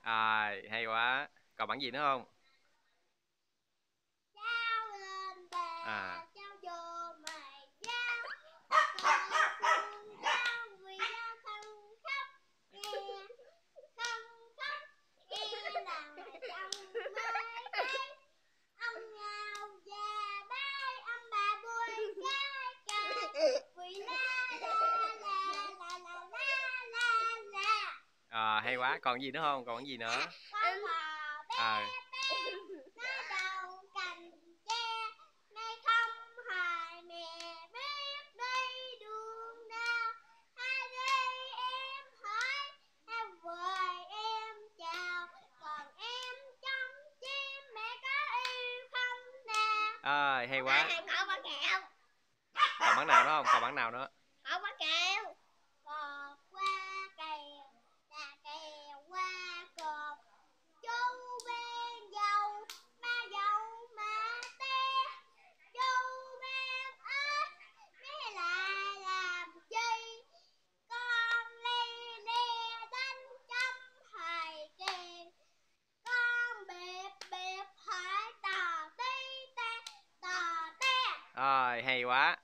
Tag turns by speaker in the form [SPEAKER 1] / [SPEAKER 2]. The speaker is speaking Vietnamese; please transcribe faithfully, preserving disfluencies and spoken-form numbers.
[SPEAKER 1] À, hay quá. Còn bản gì nữa không?
[SPEAKER 2] Trao lên bà,
[SPEAKER 1] À,
[SPEAKER 2] trao vô mày giao, cờ phương trao vì đau thân khắp nghe, thân khắp nghe là trong mây cây, ông ngào già bay ông bà vui cái cờ, vì la la la la la la la la.
[SPEAKER 1] à hay quá. Còn gì nữa không? Còn gì nữa?
[SPEAKER 2] Con bò bé
[SPEAKER 1] À,
[SPEAKER 2] bé nó đầu cành tre, nay không hài mẹ biết đi đường nào, hai đây em hỏi em vời em chào, còn em trong chim mẹ có yêu không nào.
[SPEAKER 1] à hay quá.
[SPEAKER 2] Hàng cậu bánh kẹo.
[SPEAKER 1] Còn bản nào nữa không? Còn bản nào nữa?
[SPEAKER 2] Cậu bánh kẹo. Cọp qua kèo là kèo qua cọp, chú bên dâu má dâu má té, chú bên ếch nghe là làm chi, con ly đe đánh chấm hài kèn, con bẹp bẹp hỏi tò tí te tò te.
[SPEAKER 1] Rồi, hay quá.